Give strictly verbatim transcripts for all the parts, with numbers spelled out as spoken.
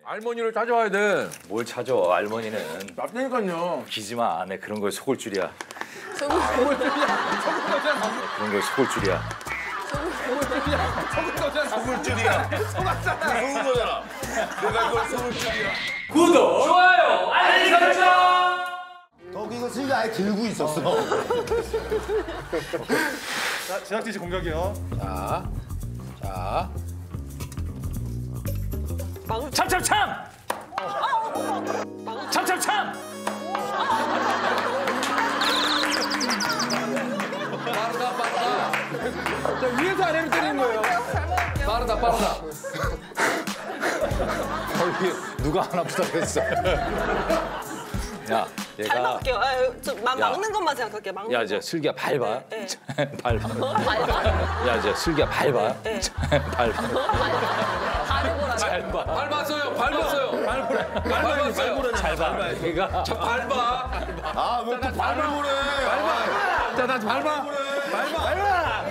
할머니를 찾아와야 돼. 뭘 찾아, 할머니는. 맞다니까요. 기지마 안해 그런 거에 속을 줄이야. 속을 줄이야. 속을 거잖아. 그런 거에 속을 줄이야. 속을 거잖아. 속을 줄이야. 속았잖아. 속은 거잖아. 내가 그걸 속을 줄이야. 구독, 좋아요, 알림 설정. 덕 이거 슬기 아예 들고 있었어. 자, 제작진 씨 공격이요. 자, 자. 참참참! 참참참! 빠르다, 빠르다. 자, 위에서 아래로 때리는 거예요. 빠르다, 빠르다. 어, 이게 누가 하나 부탁했어. 야, 얘가. 밟아볼게요. 아, 저 막, 막는 것만 생각할게요. 막는 야, 이제 슬기야 밟아. 네. 밟아. 밟아? 야, 이제 슬기야 밟아. 네. 밟아. 밟으라고. 밟아. 밟았어요, 밟았어요. 밟으래. 밟았어요. 잘 밟아. 얘가. 자, 밟아. 아, 왜 또 발을 보래? 밟아. 자, 나 밟아. 밟아. 밟아.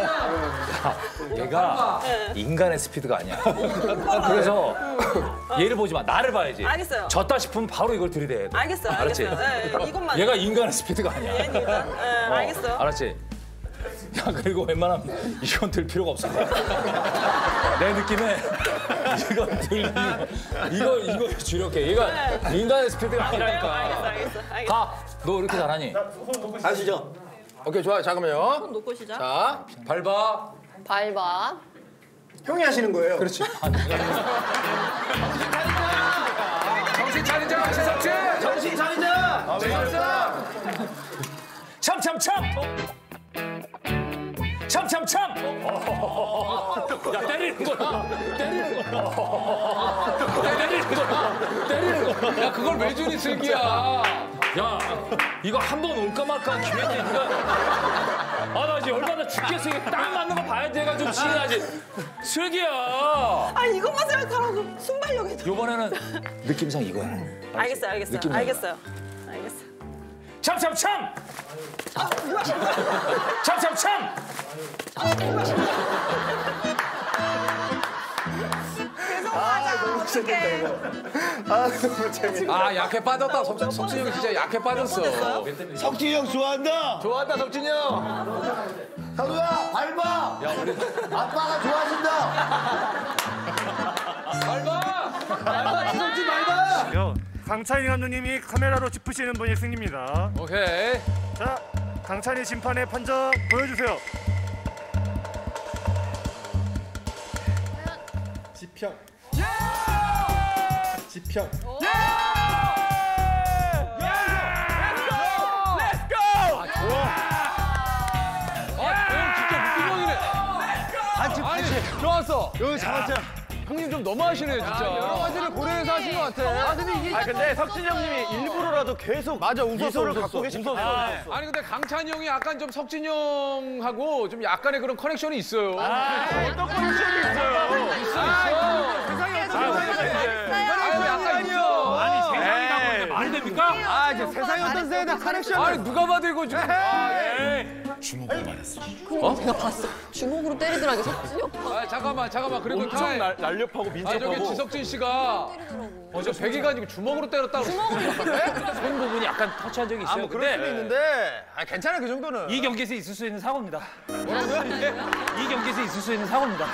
얘가 인간의 스피드가 아니야. 그래서 얘를 보지 마. 나를 봐야지. 알겠어요. 졌다 싶으면 바로 이걸 들이대야 돼. 알겠어요. 알았지? 알겠어요. 네, 이것만. 얘가 인간의 스피드가 아니야. 얘는 일단. 네, 어, 알겠어요. 알았지? 야, 그리고 웬만하면 이건 들 필요가 없어. 내 느낌에 이건 들 이거 이거 주력해. 얘가 네. 인간의 스피드가 알겠어, 아니라니까. 알겠어, 알겠어. 가. 너 이렇게 잘하니? 아시죠? 오케이, 좋아요. 잠깐만요. 손 놓고 시작. 자, 밟아. 밟아. 형이 하시는 거예요. 그렇지. 정신 차리자, 시석진. 정신 차리자. 참참참! 참참참! 야, 때리는 거야. 때리는 거야. 때리는 거야. 때리는 거야. 야, 그걸 왜 주니, 슬기야. 야, 이거 한 번 올까 말까 기회인데 이거. 아, 나 지금 얼마나 죽겠어. 이거 딱 맞는 거 봐야 돼가지고 지나지. 슬기야. 아, 이것만 생각하라고. 순발력 해도. 이번에는 느낌상 이거야. 알겠어요, 알겠어요. 느낌 알겠어요. 알겠어요. 참참참! 참참참! 아, 너무 재밌다. 아, 약해 빠졌다. 석, 석진이 형이 진짜 약해 빠졌어. 석진이 형 좋아한다. 좋아한다, 석진이 형. 현우야, 밟아. 야, 우리 아빠가 좋아하신다. 밟아. 밟아, 지석진 밟아. 요, 강찬희 감독님이 카메라로 짚으시는 분이 승리입니다. 오케이. 자, 강찬희 심판의 판정 보여주세요. 지평. 지평. 반칙, 반칙. 좋았어. 여기 잡았잖아. 형님 좀 너무하시네, 진짜. 여러 가지를 고려해서 하신 것 같아. 아, 근데 이게. 아 근데 석진이 형님이 일부러라도 계속 맞아, 웃었어, 미소를 웃었어. 갖고 계셨어. 웃었어. 아니, 근데 강찬이 형이 약간 좀 석진이 형하고 좀 약간의 그런 커넥션이 있어요. 어떤 컨디션이 있어요? 있어, 있어. 세상에 아유, 약간 있어. 아니, 세상이 가고 있는데 말이 됩니까? 아, 이제 세상에 어떤 세대 커넥션. 아니, 누가 봐도 이거 지금. 아, 예. 그거 제가 봤어. 주먹으로 때리더라고요. 석진이 오빠. 아, 잠깐만, 잠깐만. 그래도 엄청 날, 날렵하고 아, 저기 민첩하고. 지석진 씨가 어제 백이가 아니고 주먹으로 때렸다고. 주먹으로 손 부분이 약간 터치한 적이 있어요. 뭐 그럴 수도 근데 있는데 아, 괜찮아 그 정도는. 이 경기에서 있을 수 있는 사고입니다. 이 경기에서 있을 수 있는 사고입니다.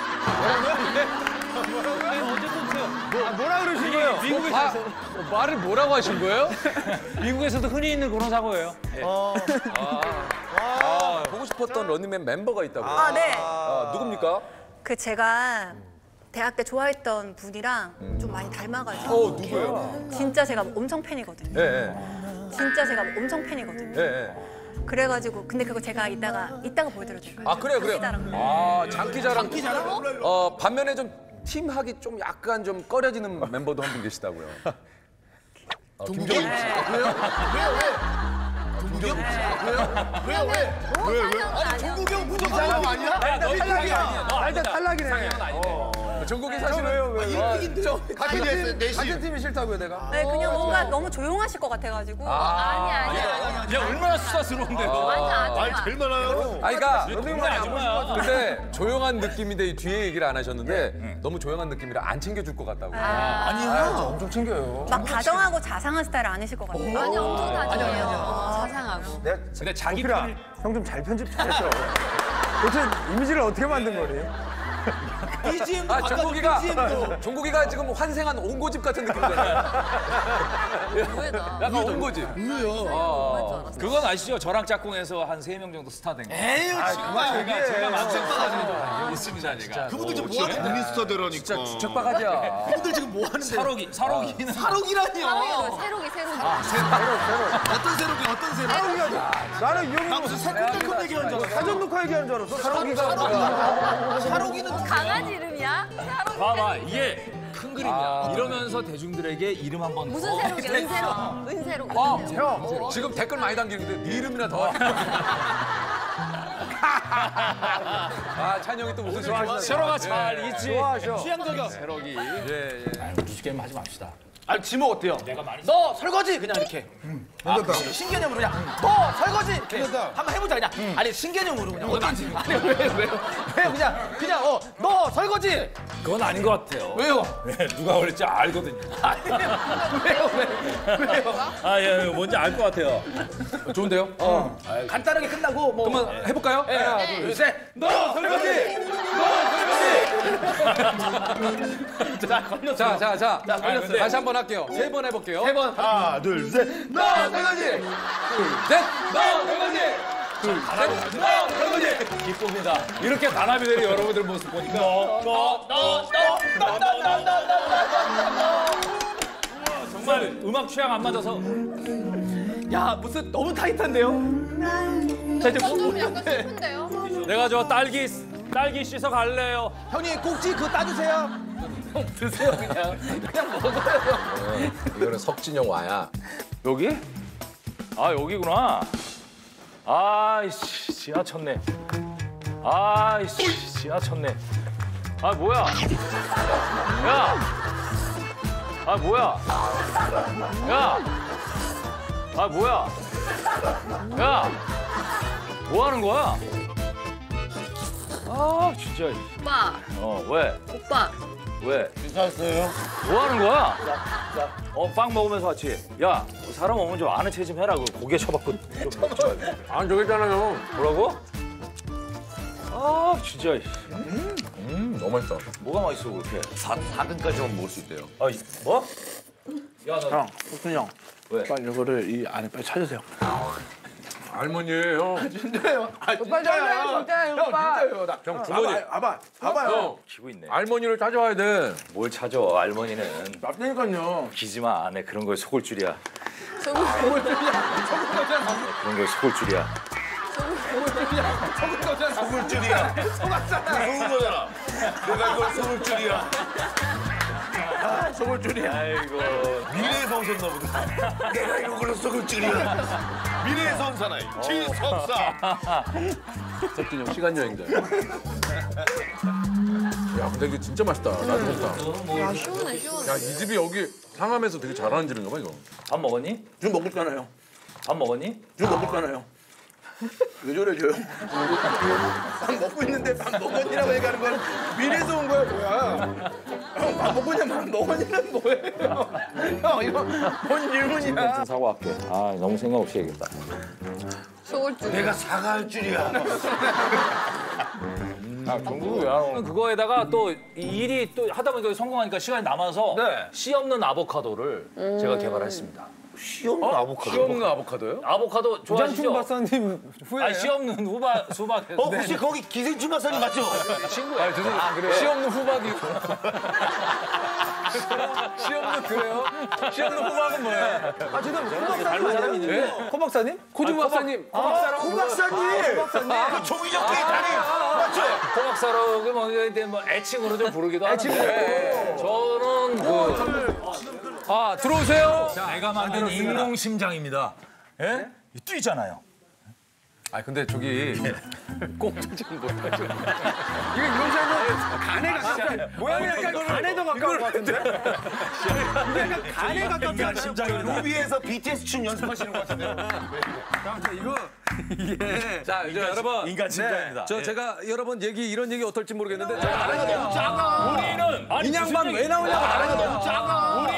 어쨌든 아, 뭐라 그러신 거예요? 미국에서 아, 말을 뭐라고 하신 거예요? 미국에서도 흔히 있는 그런 사고예요. 어. 아, 보고 싶었던 런닝맨 멤버가 있다고. 아, 네. 아, 누굽니까? 그 제가 대학 때 좋아했던 분이랑 좀 많이 닮아가지고. 어, 누구예요? 진짜 제가 엄청 팬이거든요. 예, 예. 진짜 제가 엄청 팬이거든요. 예, 예. 그래가지고 근데 그거 제가 이따가 이따가 보여드려도 될까요? 아, 그래요, 그래요. 장기자랑. 아, 장기자랑. 장기자랑? 어, 반면에 좀 팀하기 좀 약간 좀 꺼려지는 멤버도 한 분 계시다고요. 아, 김종국 씨. 왜, 왜? 왜, 왜? 아니, 종국이 형 무조건 이상형 아니야? 야, 너 탈락이야. 아, 일단 탈락이네. 상형은 아니네. 정국이 사실은 왜요, 왜요? 같은 팀, 같은 팀이 싫다고요, 내가? 네, 그냥 뭔가 너무 조용하실 것 같아가지고. 아니 아니 아니. 야, 얼마나 수다스러운데요. 완전 아니, 제일 많아요. 아니, 그러니까 런닝맨 아줌마야. 근데 조용한 느낌인데 이 뒤에 얘기를 안 하셨는데 너무 조용한 느낌이라 안 챙겨줄 것 같다고. 아니요. 엄청 챙겨요. 막 다정하고 자상한 스타일 아니실 것 같아요. 아니 엄청 다정해요. 어, 자상하고. 내가 근데 자기 도피라, 편 형 좀 잘 편집 잘했어. 도대체 이미지를 어떻게 만든 거니? 비지엠도 아, 종국이가 비지엠도. 종국이가 지금 환생한 온고집 같은 느낌이잖아요. 왜다? 약간 온고집. 뭐야? 그건 아시죠? 저랑 짝꿍에서 한 세 명 정도 스타 된 거. 에이, 정말 제가 제가 만든 스타들이 있습니다, 제가. 그분들 지금 뭐 하는 국민스타들하니까. 진짜 주책바가지야. 그분들 지금 뭐 하는데? 사록이 사록이는 사록이라니요. 사록이 새록이 새록이. 어떤 새록이 어떤 새록? 나는 이 형이 나 무슨 새콤달콤 얘기하는 줄 알았어. 사전 녹화 얘기하는 줄 알았어. 사록이가. 사록이는 강아지 이름이야? 사록이. 봐봐, 이게 큰 그림이야. 이러면서 대중들에게 이름 한번 무슨 더. 새록이야? 은새록. 은새록. 어, 은새록. 형 지금 댓글 많이 담기는데 네 이름이나 더. 아, 찬이 형이 또 무슨 좋아하시나? 세로가 잘 있지. 좋아하셔. 취향적이야. 세록이. 예, 예. 뮤직게임 하지 맙시다. 아, 지목 어때요? 내가 많이 너 설거지 그냥 이렇게. 아, 신개념으로 그냥 너 설거지 이렇게 한번 해보자 그냥. 아니 신개념으로 그냥. 어떤지. 아니 왜왜 왜, 왜 그냥 그냥 어 너 설거지. 그건 아닌 것 같아요. 왜요? 네, 누가 올릴지 알거든요. 아니 왜요 왜 왜요? 아, 예, 뭔지 알 것 같아요. 좋은데요? 어 간단하게 끝나고 뭐. 한번 해볼까요? 예, 하나 둘 셋. 너 설거지. 너 설거지. 자 건너. 자, 자, 자. 자 걸렸어요. 다시 한 번 할게요. 세 번 해볼게요. 세 번. 하나 둘 셋. 너 설거지. 셋. 너 설거지. 너 설거지. 기쁩니다. 이렇게 단합이 되는 여러분들 모습 보니까. 정말 음악 취향 안 맞아서. 야 무슨 너무 타이트한데요? 자 이제 뭐 좀 약간 뭐는데? 슬픈데요? 내가 저 딸기 딸기 씻어 갈래요. 형님 꼭지 그거 따주세요. 형 드세요 그냥. 그냥 먹어요. 이거는 석진형 와야. 여기? 아 여기구나. 아이씨 지하쳤네. 아이씨 지하쳤네. 아 뭐야? 야. 아 뭐야? 야. 아 뭐야? 야. 뭐 하는 거야? 아 진짜. 오빠, 어 왜? 오빠. 왜? 괜찮았어요? 뭐 하는 거야? 어, 빵 먹으면서 같이. 야, 사람 오면 좀 아는 체 좀 해라. 그 고개 쳐박고. 안 저기잖아요. 뭐라고? 아, 진짜. 음, 너무 맛있다. 뭐가 맛있어, 그렇게? 사 등까지만 먹을 수 있대요. 아, 이- 뭐? 야, 너. 형, 옥순이 형. 왜? 빨리 이거를 이 안에 빨리 찾으세요. 할머니예요. 진짜요? 아, 오빠 진짜요, 진짜요, 형, 오빠. 진짜요. 나, 형 주머니. 봐봐, 봐봐요. 형, 기고 있네. 할머니를 찾아와야 돼. 뭘 찾아, 알머니는. 맞다니까요. 기지마 안에 그런 거에 속을 줄이야. 저거 그런 거에 속을 줄이야. 속은 거잖아. 속을 줄이야. 속았잖아. 속은 거잖아. 내가 이걸 속을 줄이야. 아, 속을 줄이야. 아이고. 미래에서 오셨나 보다. 내가 이걸로 속을 줄이야. 미래에서 온 사나이. 지석사. 석진형 시간 여행자. 야, 근데 이게 진짜 맛있다. 나도 좋다. 야 시원해 시원해. 야, 이 집이 여기 상암에서 되게 잘하는 집인가 봐, 이거. 밥 먹었니? 지금 먹고 있잖아요. 밥 먹었니? 지금 먹고 있잖아요. 왜 저래, 저 형? 밥 먹고 있는데 밥 먹었니라고 얘기하는 건 미래에서 온 거야, 뭐야? 형, 밥 먹고 있냐, 밥 먹었니는 뭐예요? 형, 이거 뭔 질문이야? 사과할게. 아, 너무 생각 없이 얘기했다. 속을 줄. 내가 사과할 줄이야. 아, 정국이 왜 안 오는 그거에다가 또 이 일이 또 하다 보니까 성공하니까 시간이 남아서 네. 씨 없는 아보카도를 제가 개발했습니다. 씨 없는 아보카도. 씨 없는 아보카도요? 아보카도 장충 좋아하시죠? 박사님 후에. 아니, 씨 없는 후바, 수박에서. 어, 혹시 거기 기생충 박사님 맞죠? 친구야. 아, 죄송해요. 아, 그래요? 씨 없는 후박이. 씨 없는 그래요? 씨 없는 후박은 뭐예요? 아, 죄송합니다. 코 박사님 사람이 있는데. 코 박사님? 코주 박사님. 코 박사라고. 고 박사님! 그 종이적 개다리 맞죠? 코박사로 뭐, 뭐 애칭으로 좀 부르기도 하는데 저는 그 아, 들어오세요. 내가 만든 인공심장입니다. 예? 뛰잖아요. 아, 근데 저기 꼼짝을 못하죠. 이거 이런 간에 가깝다. 모양이 약간 간에 더 가까운 것 같은데? 이게 약간 간에 가깝지 않아요? 심장입니다. 로비에서 비티에스 춤 연습하시는 것 같은데요? 이거 이게 자, 이제 여러분. 인간 심장입니다. 저 제가 여러분 얘기 이런 얘기 어떨지 모르겠는데 제가 나라가 너무 우리는 아니, 인양반 왜 나오냐고 나라가 너무 작아. 우리는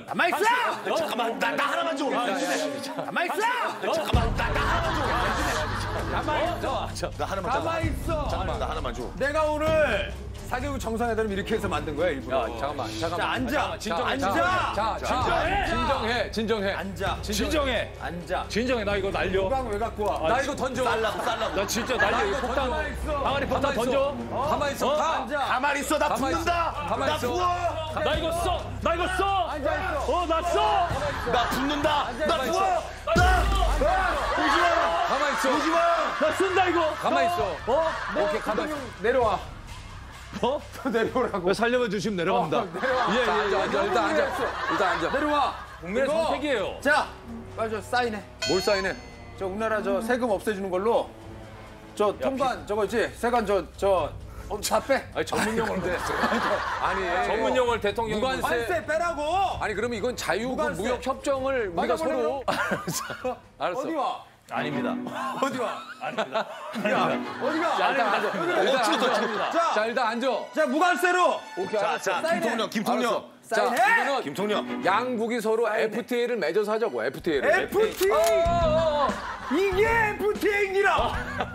가만히 있어! 잠깐만, 나, 나 하나만 줘. 가만히 있어! 잠깐만, 나, 나 하나만 줘. 가만히 있어. 나 하나만 줘. 가만히 있어. 잠깐만, 나 하나만 줘. 내가 오늘 사개국 정상회담을 이렇게 해서 만든 거야 일부러. 야, 잠깐만, 잠깐만. 자, 앉아. 진정해. 앉아. 자, 진정해. 진정해. 진정해. 앉아. 진정해. 앉아. 진정해. 나 이거 날려. 가방 왜 갖고 와? 나 이거 던져. 쌀라고, 쌀라고. 나 진짜 날려. 이거 폭탄. 가만히 있어. 항아리 폭탄 가만히 던져. 있어. 가만히 있어. 가. 앉아. 가만히 있어, 나 가만히 붙는다. 있어. 가만히 나 있어. 부어. 나 이거 써. 나 이거 써. 앉아 있어. 어, 나 써. 나 붙는다. 나 가만히 부어. 있어. 나. 가만히 있어. 오지 마. 나 쓴다 이거. 가만히 있어. 어? 오케이, 가만히 있어. 내려와. 어? 더 내려오라고. 살려만 주시면 내려갑니다. 내려와. 예, 자, 예, 앉아, 예. 앉아. 일단 앉아. 일단 앉아. 내려와. 국민의 이거. 선택이에요. 자, 빨리 저 사인해. 뭘 사인해? 저 우리나라 저 세금 없애주는 걸로 저 통관 저거 있지? 세관 저저 어, 다 빼. 아니 전문 용어인데. 아니, 전문 용어를 대통령이 무관세. 관세 빼라고. 아니, 그러면 이건 자유 그 무관세. 무역 협정을 우리가 맞아, 서로 알았어. 알았어. 어디 와? 아닙니다. 어디 와? 아닙니다. 야, 어디가? 일단 앉아. 일단 앉아. 자, 자, 일단 앉아. 자 무관세로. 오케이, 자, 알았어. 자, 김통령, 김통령. 알았어. 자, 사인해. 이거는 김통령. 양국이 서로 에프티에이를 맺어서 하자고. 에프티에이를. 에프티에이. 이게 에프티에이니라.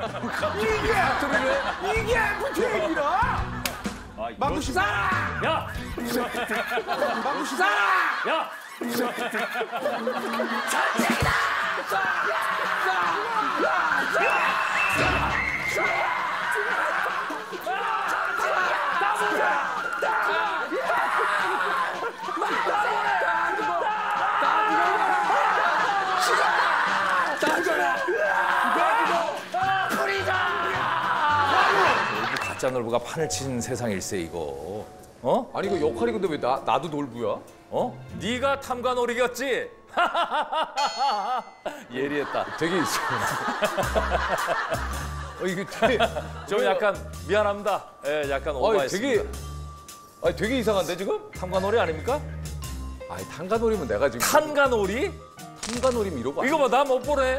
이게 이게 에프티에이니라. 마구시 싸라. 야, 마구시 싸라. 야. 가짜 놀부가 판을 친 세상 일세 이거. 어? 아니, 이거 역할이 근데 왜 나, 나도 놀부야? 어? 네가 탐관오리겠지? 예리했다. 되게 있어. 어, 이게 되게, 좀 약간 미안합니다. 예, 약간 어, 오버했습니다. 되게, 아니, 되게 이상한데, 지금? 탐관오리 아닙니까? 아니, 탄가놀이면 내가 지금. 탄관오리? 탄가놀이면 이러고. 안- 이거 뭐 나 못 보네.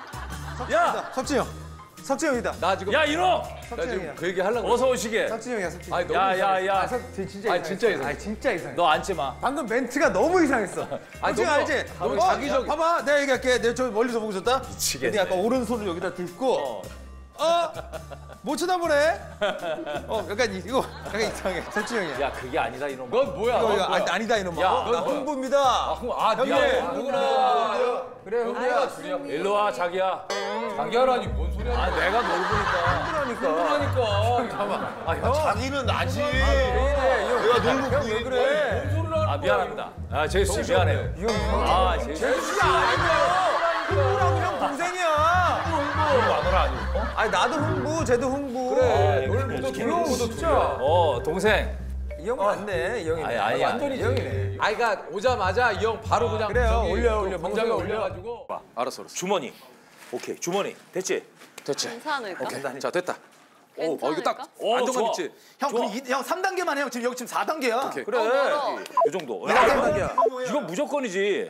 야, 석진형. 석진형이다. 나 지금. 야 이놈! 나 지금 그 얘기 하려고. 어서 오시게. 석진형이야, 석진형. 아니, 너무 야, 이상해. 야, 야. 아, 석, 진짜 아니, 이상했어. 진짜 이상해. 아니, 진짜 이상해. 너 앉지 마. 방금 멘트가 너무 이상했어. 아니, 석진형 너무- 알지? 너무 어, 자기적이- 야, 봐봐, 내가 얘기할게. 내가 저 멀리서 보고 있었다. 미치겠네. 근데 약간 오른손을 여기다 딛고, 어. 어, 못 쳐다보네. 어, 약간 이- 이거 약간 이상해. 석진형이야. 야 그게 아니다 이놈. 넌 뭐야? 이거, 넌 이거 뭐야? 아니, 아니다 이놈아. 야, 넌 나 홍보입니다. 아, 형님. 네가 누구나. 그래, 홍보야. 일로 와 자기야. 자기야라니, 뭔 소리야? 아 내가 놀부니까. 그러니까. 잠깐만. 아, 형. 자기는 나지. 아, 내가 놀고 왜 그래? 뭔 소리를 하는 아 미안합니다. 아 제이스 씨 미안해요. 아 제이스 씨. 제수씨가 아니고 홍보라고 형 동생이야. 홍보 안 오라 아니고. 아니 나도 홍보, 쟤도 홍보. 그래, 놀부도 둘러보도 진짜. 어 동생. 이 형 맞네, 이 형이네. 아니, 아니, 완전히 아니. 이 형이네. 아이, 그러니까 오자마자 이 형 바로 그냥. 그래요, 저기 올려, 그 올려, 공장에 방송에 올려. 올려가지고. 알았어, 알았어. 주머니. 오케이 주머니 됐지? 됐지. 괜찮을까? 오케이. 자, 됐다. 오, 어, 이거 괜찮을까? 딱 오, 안정감 좋아. 있지? 형, 좋아. 그럼 이, 형 삼 단계만 해요. 지금 여기 지금 사 단계야. 오케이. 그래. 어, 멀어. 이 정도. 삼 단계야. 이건 무조건이지.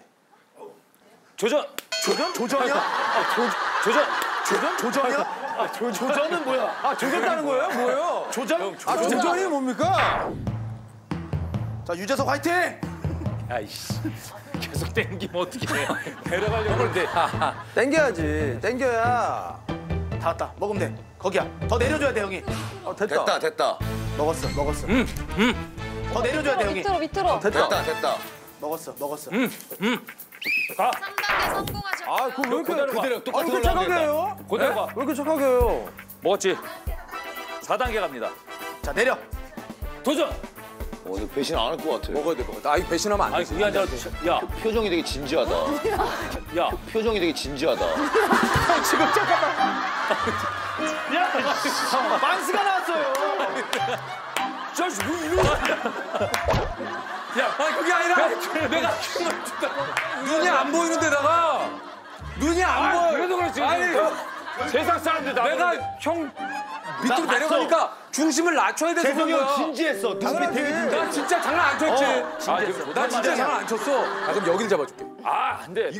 조전. 조전? 조전이야? 아, 조, 조전. 조전? 조전이야? 아, 조, 조전은 뭐야? 아, 조졌다는 거예요? 뭐예요? 조전? 아, 조전이 뭡니까? 자, 유재석 화이팅! 아이씨. 계속 땡기면 어떡해. 내려가려고 하는데. 땡겨야지. 땡겨야. 다 왔다. 먹으면 돼. 거기야. 더 내려줘야 돼, 형이. 어, 됐다. 됐다, 됐다. 먹었어, 먹었어. 더 내려줘야 돼, 형이. 밑으로 밑으로. 됐다, 됐다. 먹었어, 먹었어. 가. 삼 단계 성공하셨죠? 아, 그거 왜 이렇게 그대로 가. 그대로 아, 똑같은 왜 걸로 이렇게 착하게 하면 해요? 그대로 가. 왜 이렇게 착하게 해요? 먹었지? 사 단계 갑니다. 자, 내려. 도전! 어, 너 배신 안 할 것 같아. 먹어야 돼, 먹어야 돼. 아, 이거 배신하면 안 아니 돼. 그게 아니라 야, 표정이 되게 진지하다. 야. 표정이 되게 진지하다. 지금 잠깐만. 야, 만스가 나왔어요. 저 이거 야, 아니, 그게 아니라 내가 눈이 안 보이는 데다가 눈이 안 보여. 그래도 그렇지. 아니, 세상 사람들 나 내가 형 밑으로 내려가니까 중심을 낮춰야 돼서 재성이 그런 형 거야. 진지했어. 눈빛 되게 진지해. 나 진짜 장난 안 쳤지. 아, 지금 나 진짜 장난 안 쳤어. 아, 그럼 여기를 잡아줄게. 아, 안 돼.